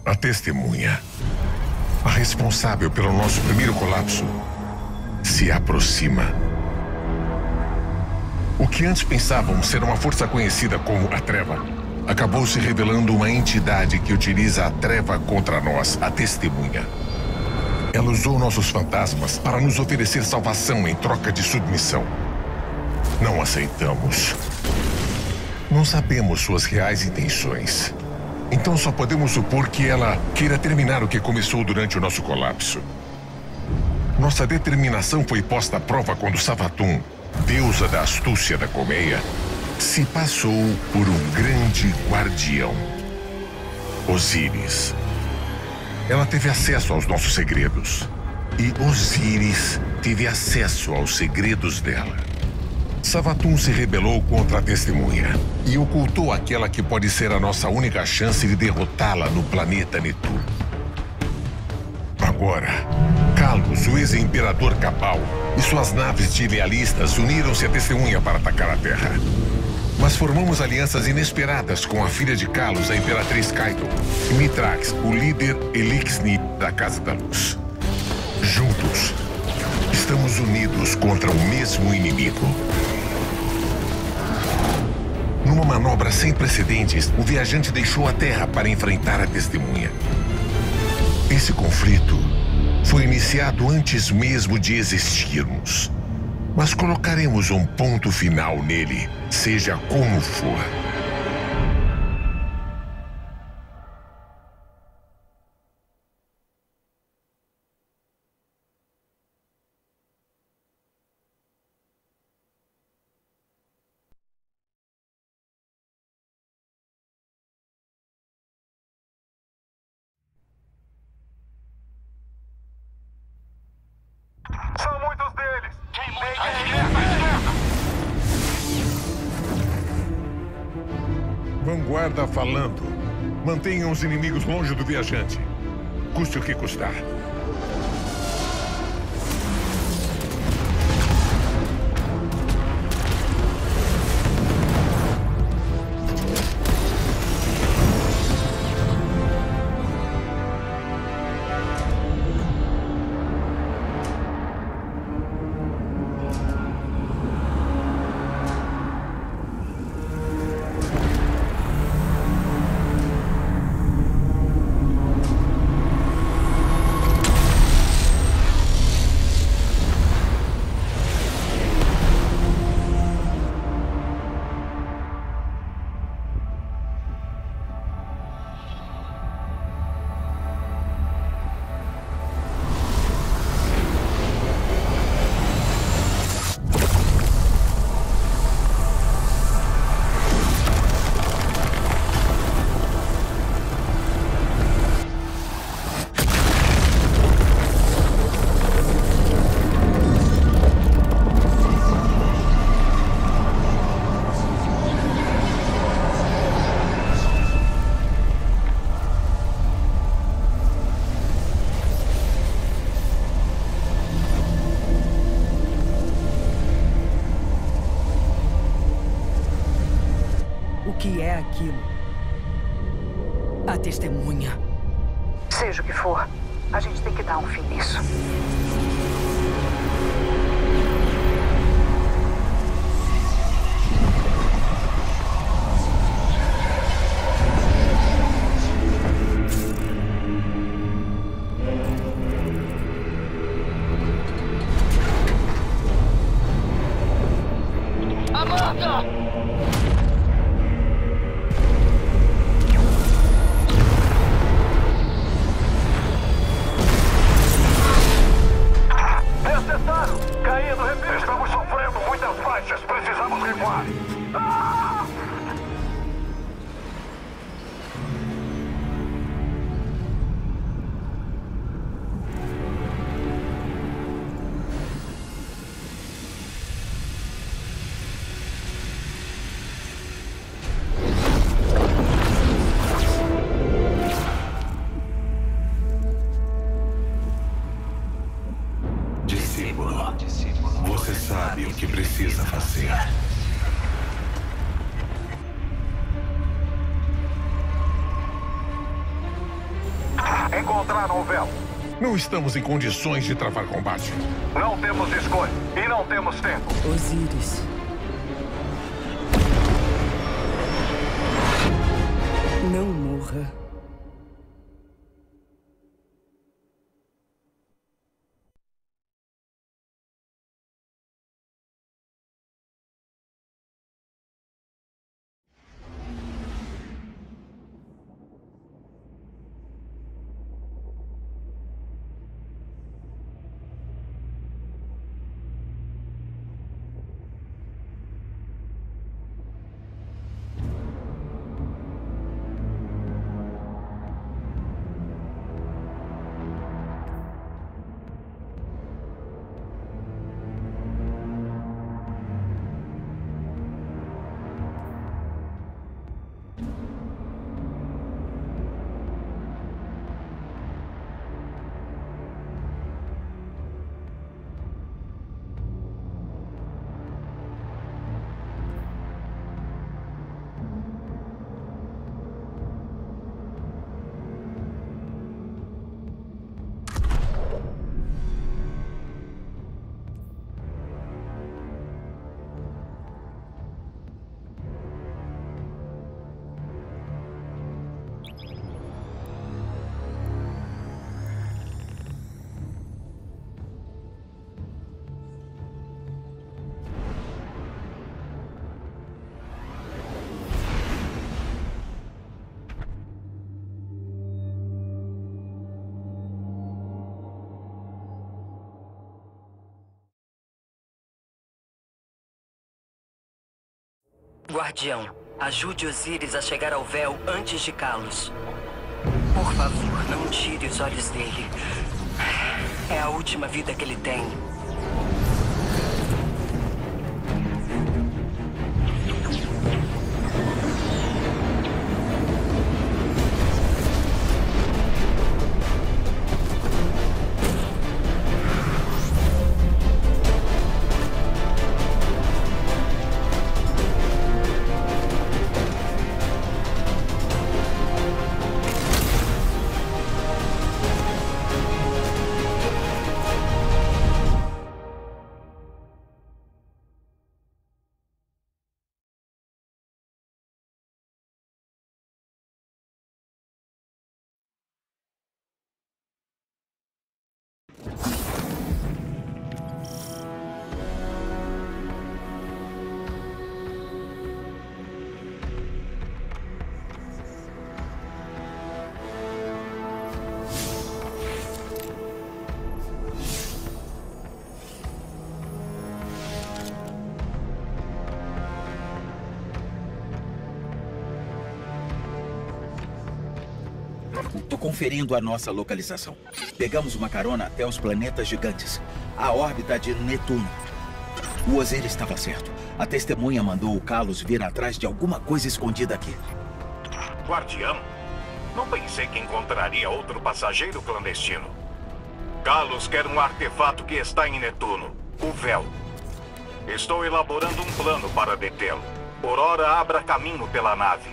A testemunha, a responsável pelo nosso primeiro colapso, se aproxima. O que antes pensávamos ser uma força conhecida como a Treva, acabou se revelando uma entidade que utiliza a Treva contra nós, a testemunha. Ela usou nossos fantasmas para nos oferecer salvação em troca de submissão. Não aceitamos. Não sabemos suas reais intenções. Então só podemos supor que ela queira terminar o que começou durante o nosso colapso. Nossa determinação foi posta à prova quando Savathûn, deusa da astúcia da colmeia, se passou por um grande guardião, Osíris. Ela teve acesso aos nossos segredos. E Osíris teve acesso aos segredos dela. Savathûn se rebelou contra a testemunha e ocultou aquela que pode ser a nossa única chance de derrotá-la no planeta Netuno. Agora, Kalos, o ex-imperador Cabal, e suas naves de lealistas uniram-se à testemunha para atacar a Terra. Mas formamos alianças inesperadas com a filha de Kalos, a Imperatriz Kaito, e Mithrax, o líder Elixir da Casa da Luz. Juntos, estamos unidos contra o mesmo inimigo. Numa manobra sem precedentes, o viajante deixou a Terra para enfrentar a testemunha. Esse conflito foi iniciado antes mesmo de existirmos. Mas colocaremos um ponto final nele, seja como for. São muitos deles! Tem muita Vanguarda falando. Mantenham os inimigos longe do viajante. Custe o que custar. O que é aquilo? A testemunha. Seja o que for, a gente tem que dar um fim nisso. Amanda! Caindo, repito, estamos sofrendo muitas baixas. Precisamos recuar. Discípulo, você sabe o que precisa fazer. encontraram o véu. Não estamos em condições de travar combate. Não temos escolha e não temos tempo. Osíris. Não morra. Guardião, ajude Osíris a chegar ao véu antes de Kalos. Por favor, não tire os olhos dele. É a última vida que ele tem. Tô conferindo a nossa localização. Pegamos uma carona até os planetas gigantes. A órbita de Netuno. O Osíris estava certo. A testemunha mandou o Kalos vir atrás de alguma coisa escondida aqui. Guardião? Não pensei que encontraria outro passageiro clandestino. Kalos quer um artefato que está em Netuno. O véu. Estou elaborando um plano para detê-lo. Por hora, abra caminho pela nave.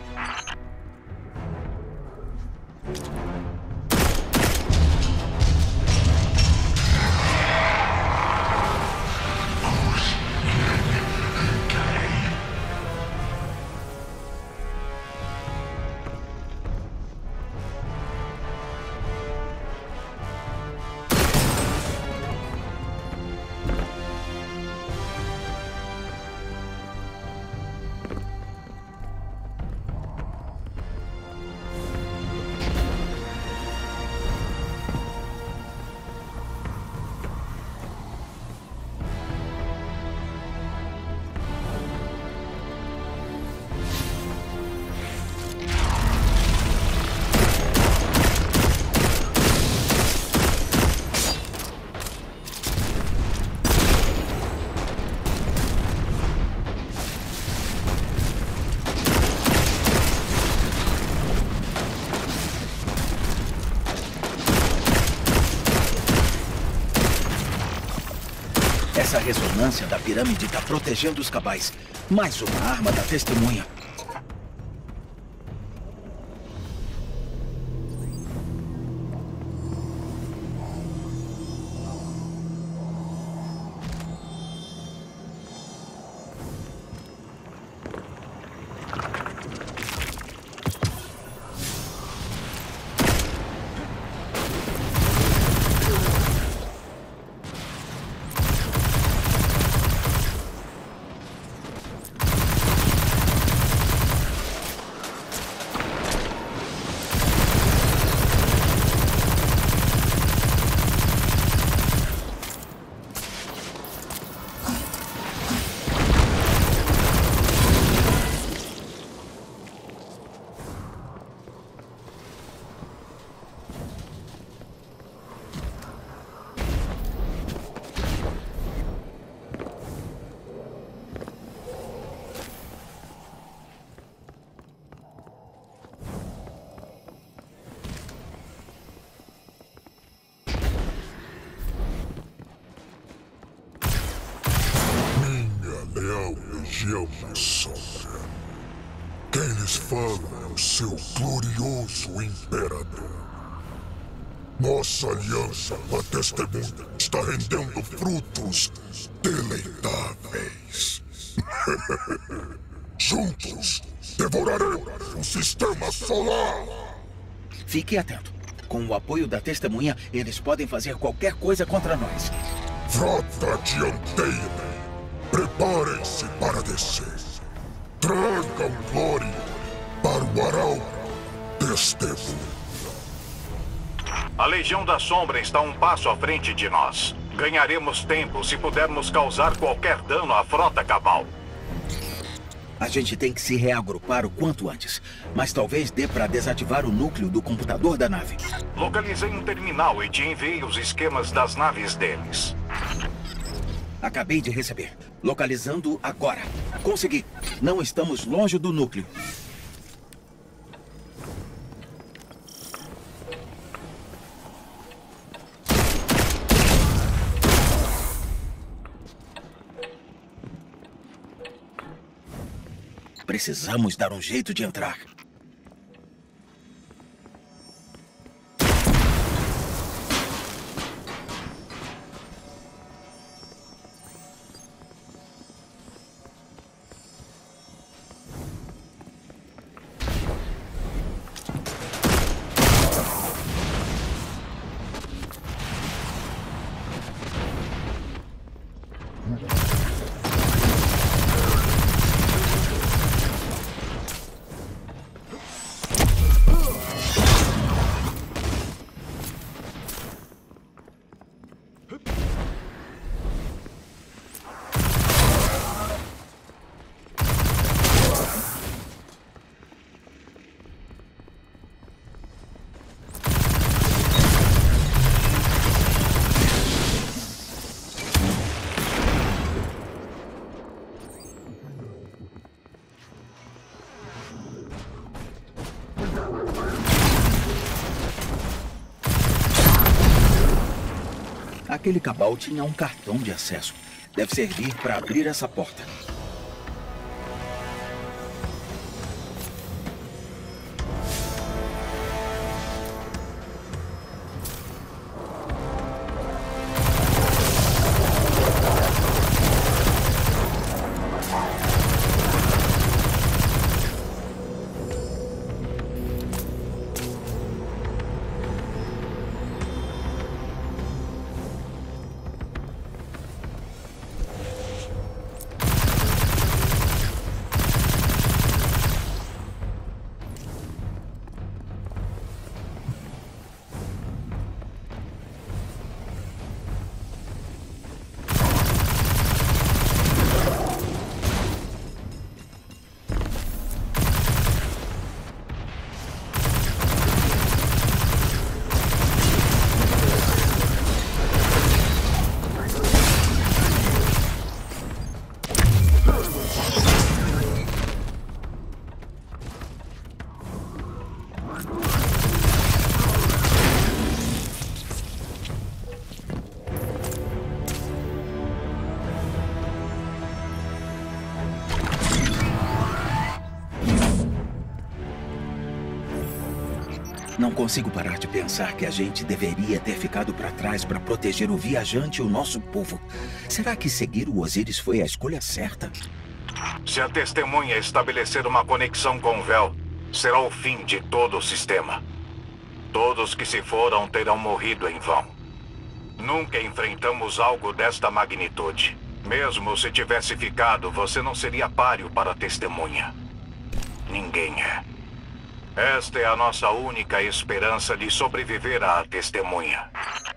Essa ressonância da pirâmide está protegendo os cabais. Mais uma arma da testemunha. chama, Sombra. Quem lhes fala é o seu glorioso imperador. Nossa aliança com a Testemunha está rendendo frutos deleitáveis. Juntos, devoraremos o sistema solar. Fique atento. Com o apoio da Testemunha, eles podem fazer qualquer coisa contra nós. Frota dianteira, preparem-se para descer. Tragam glória para o Arauto Testemunha. A Legião da Sombra está um passo à frente de nós. Ganharemos tempo se pudermos causar qualquer dano à frota Cabal. A gente tem que se reagrupar o quanto antes. Mas talvez dê para desativar o núcleo do computador da nave. Localizei um terminal e te enviei os esquemas das naves deles. Acabei de receber. Localizando agora. Consegui. Não estamos longe do núcleo. Precisamos dar um jeito de entrar. Aquele Cabal tinha um cartão de acesso. Deve servir para abrir essa porta. Não consigo parar de pensar que a gente deveria ter ficado para trás para proteger o viajante e o nosso povo. Será que seguir o Osíris foi a escolha certa? Se a Testemunha estabelecer uma conexão com o Véu, será o fim de todo o sistema. Todos que se foram terão morrido em vão. Nunca enfrentamos algo desta magnitude. Mesmo se tivesse ficado, você não seria páreo para a Testemunha. Ninguém é. Esta é a nossa única esperança de sobreviver à Testemunha.